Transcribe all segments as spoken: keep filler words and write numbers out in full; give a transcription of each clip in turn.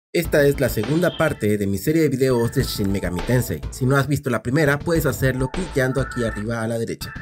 Esta es la segunda parte de mi serie de videos de Shin Megami Tensei. Si no has visto la primera, puedes hacerlo clicando aquí arriba a la derecha.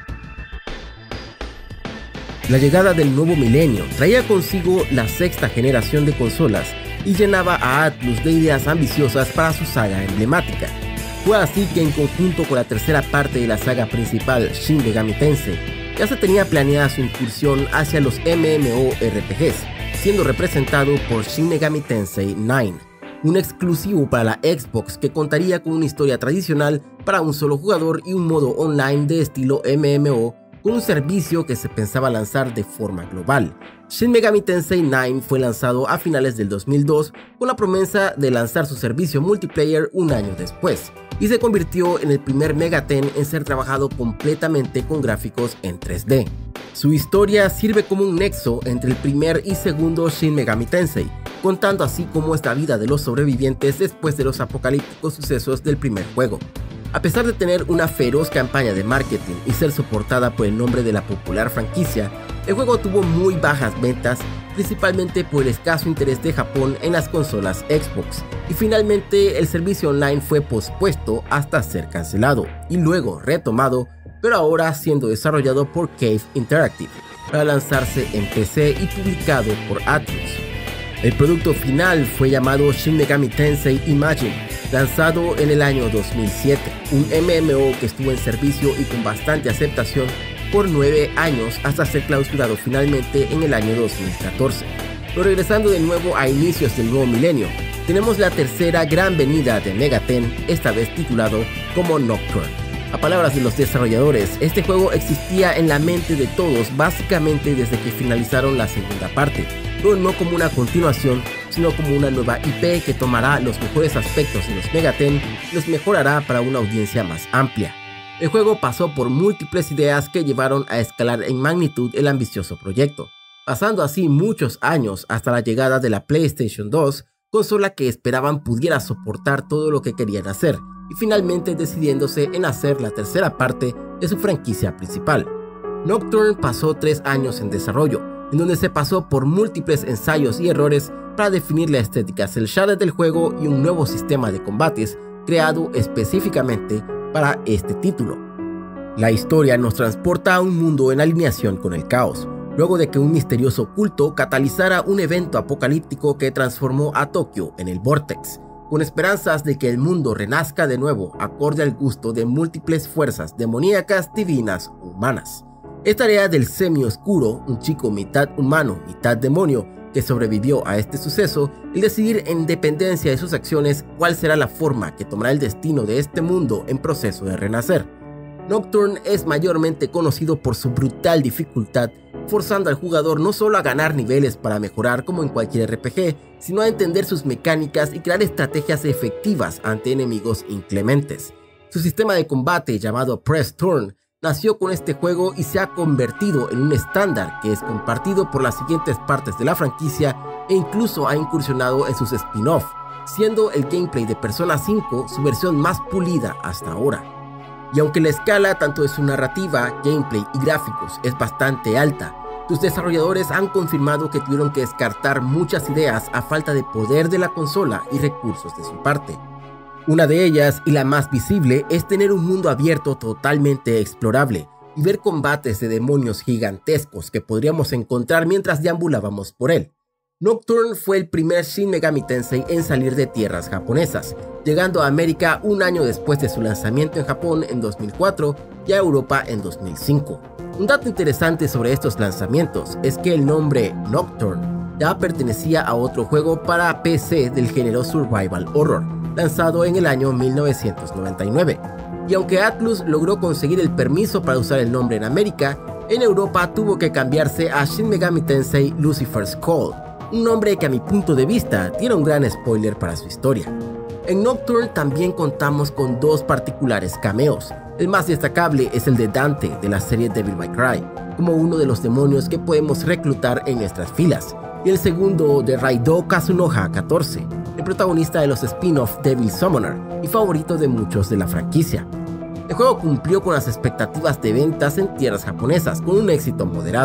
La llegada del nuevo milenio traía consigo la sexta generación de consolas y llenaba a Atlus de ideas ambiciosas para su saga emblemática. Fue así que en conjunto con la tercera parte de la saga principal Shin Megami Tensei, ya se tenía planeada su incursión hacia los MMORPGs, siendo representado por Shin Megami Tensei nueve, un exclusivo para la Xbox que contaría con una historia tradicional para un solo jugador y un modo online de estilo M M O con un servicio que se pensaba lanzar de forma global. Shin Megami Tensei nueve fue lanzado a finales del dos mil dos con la promesa de lanzar su servicio multiplayer un año después, y se convirtió en el primer Megaten en ser trabajado completamente con gráficos en tres D. Su historia sirve como un nexo entre el primer y segundo Shin Megami Tensei, contando así cómo es la vida de los sobrevivientes después de los apocalípticos sucesos del primer juego. A pesar de tener una feroz campaña de marketing y ser soportada por el nombre de la popular franquicia, el juego tuvo muy bajas ventas, principalmente por el escaso interés de Japón en las consolas Xbox, y finalmente el servicio online fue pospuesto hasta ser cancelado, y luego retomado, pero ahora siendo desarrollado por Cave Interactive, para lanzarse en P C y publicado por Atlus. El producto final fue llamado Shin Megami Tensei Imagine, lanzado en el año dos mil siete, un M M O que estuvo en servicio y con bastante aceptación por nueve años hasta ser clausurado finalmente en el año dos mil catorce. Pero regresando de nuevo a inicios del nuevo milenio, tenemos la tercera gran venida de Megaten, esta vez titulado como Nocturne. A palabras de los desarrolladores, este juego existía en la mente de todos básicamente desde que finalizaron la segunda parte, pero no como una continuación, sino como una nueva I P que tomará los mejores aspectos de los Megaten y los mejorará para una audiencia más amplia. El juego pasó por múltiples ideas que llevaron a escalar en magnitud el ambicioso proyecto, pasando así muchos años hasta la llegada de la PlayStation dos, consola que esperaban pudiera soportar todo lo que querían hacer, y finalmente decidiéndose en hacer la tercera parte de su franquicia principal. Nocturne pasó tres años en desarrollo, en donde se pasó por múltiples ensayos y errores para definir la estética cel shaded del juego y un nuevo sistema de combates creado específicamente para este título. La historia nos transporta a un mundo en alineación con el caos, luego de que un misterioso culto catalizara un evento apocalíptico que transformó a Tokio en el Vortex, con esperanzas de que el mundo renazca de nuevo acorde al gusto de múltiples fuerzas demoníacas, divinas o humanas. Es tarea del semi-oscuro, un chico mitad humano, mitad demonio, que sobrevivió a este suceso, el decidir en dependencia de sus acciones cuál será la forma que tomará el destino de este mundo en proceso de renacer. Nocturne es mayormente conocido por su brutal dificultad, forzando al jugador no solo a ganar niveles para mejorar como en cualquier R P G, sino a entender sus mecánicas y crear estrategias efectivas ante enemigos inclementes. Su sistema de combate llamado Press Turn nació con este juego y se ha convertido en un estándar que es compartido por las siguientes partes de la franquicia e incluso ha incursionado en sus spin-off, siendo el gameplay de Persona cinco su versión más pulida hasta ahora. Y aunque la escala tanto de su narrativa, gameplay y gráficos es bastante alta, sus desarrolladores han confirmado que tuvieron que descartar muchas ideas a falta de poder de la consola y recursos de su parte. Una de ellas, y la más visible, es tener un mundo abierto totalmente explorable y ver combates de demonios gigantescos que podríamos encontrar mientras deambulábamos por él. Nocturne fue el primer Shin Megami Tensei en salir de tierras japonesas, llegando a América un año después de su lanzamiento en Japón en dos mil cuatro y a Europa en dos mil cinco. Un dato interesante sobre estos lanzamientos es que el nombre Nocturne ya pertenecía a otro juego para P C del género Survival Horror, lanzado en el año mil novecientos noventa y nueve, y aunque Atlus logró conseguir el permiso para usar el nombre en América, en Europa tuvo que cambiarse a Shin Megami Tensei Lucifer's Call, un nombre que a mi punto de vista tiene un gran spoiler para su historia. En Nocturne también contamos con dos particulares cameos. El más destacable es el de Dante de la serie Devil May Cry, como uno de los demonios que podemos reclutar en nuestras filas, y el segundo de Raidou Kazunoha catorce, el protagonista de los spin-off Devil Summoner y favorito de muchos de la franquicia. El juego cumplió con las expectativas de ventas en tierras japonesas con un éxito moderado,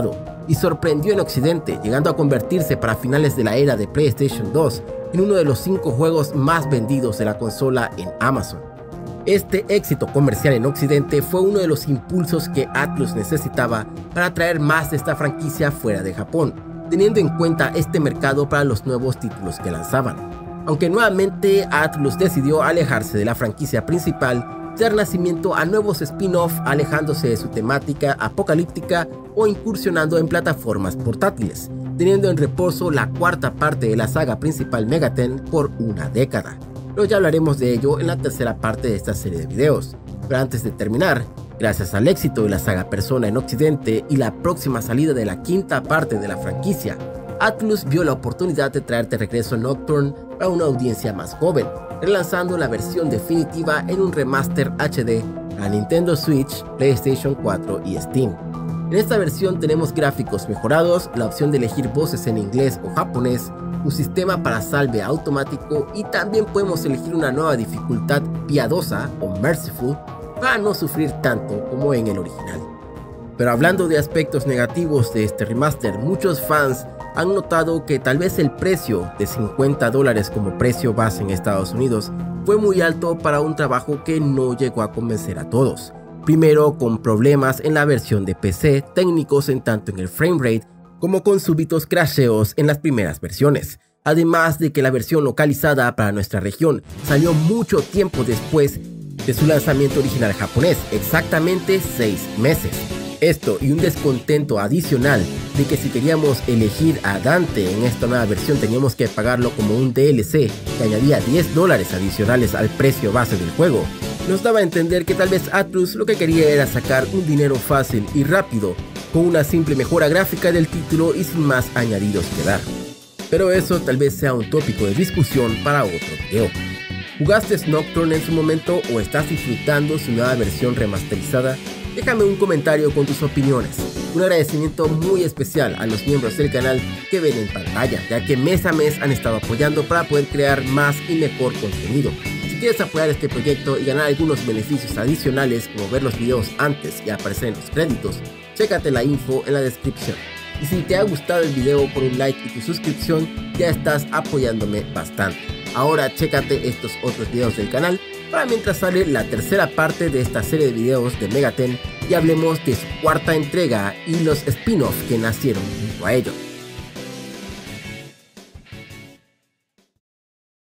y sorprendió en Occidente, llegando a convertirse para finales de la era de PlayStation dos en uno de los cinco juegos más vendidos de la consola en Amazon. Este éxito comercial en Occidente fue uno de los impulsos que Atlus necesitaba para traer más de esta franquicia fuera de Japón, teniendo en cuenta este mercado para los nuevos títulos que lanzaban. Aunque nuevamente Atlus decidió alejarse de la franquicia principal, dar nacimiento a nuevos spin-off alejándose de su temática apocalíptica o incursionando en plataformas portátiles, teniendo en reposo la cuarta parte de la saga principal Megaten por una década. Pero ya hablaremos de ello en la tercera parte de esta serie de videos. Pero antes de terminar, gracias al éxito de la saga Persona en Occidente y la próxima salida de la quinta parte de la franquicia, Atlus vio la oportunidad de traer de regreso Nocturne a una audiencia más joven, relanzando la versión definitiva en un remaster H D a Nintendo Switch, PlayStation cuatro y Steam. En esta versión tenemos gráficos mejorados, la opción de elegir voces en inglés o japonés, un sistema para salve automático y también podemos elegir una nueva dificultad piadosa o merciful para no sufrir tanto como en el original. Pero hablando de aspectos negativos de este remaster, muchos fans han notado que tal vez el precio de cincuenta dólares como precio base en Estados Unidos fue muy alto para un trabajo que no llegó a convencer a todos. Primero, con problemas en la versión de P C, técnicos en tanto en el framerate como con súbitos crasheos en las primeras versiones. Además de que la versión localizada para nuestra región salió mucho tiempo después de su lanzamiento original japonés, exactamente seis meses. Esto y un descontento adicional de que si queríamos elegir a Dante en esta nueva versión teníamos que pagarlo como un D L C que añadía diez dólares adicionales al precio base del juego, nos daba a entender que tal vez Atlus lo que quería era sacar un dinero fácil y rápido con una simple mejora gráfica del título y sin más añadidos que dar. Pero eso tal vez sea un tópico de discusión para otro video. ¿Jugaste Nocturne en su momento o estás disfrutando su nueva versión remasterizada? Déjame un comentario con tus opiniones. Un agradecimiento muy especial a los miembros del canal que ven en pantalla, ya que mes a mes han estado apoyando para poder crear más y mejor contenido. Si quieres apoyar este proyecto y ganar algunos beneficios adicionales como ver los videos antes y aparecer en los créditos, chécate la info en la descripción. Y si te ha gustado el video, por un like y tu suscripción ya estás apoyándome bastante. Ahora chécate estos otros videos del canal para mientras sale la tercera parte de esta serie de videos de Megaten y hablemos de su cuarta entrega y los spin-offs que nacieron junto a ello.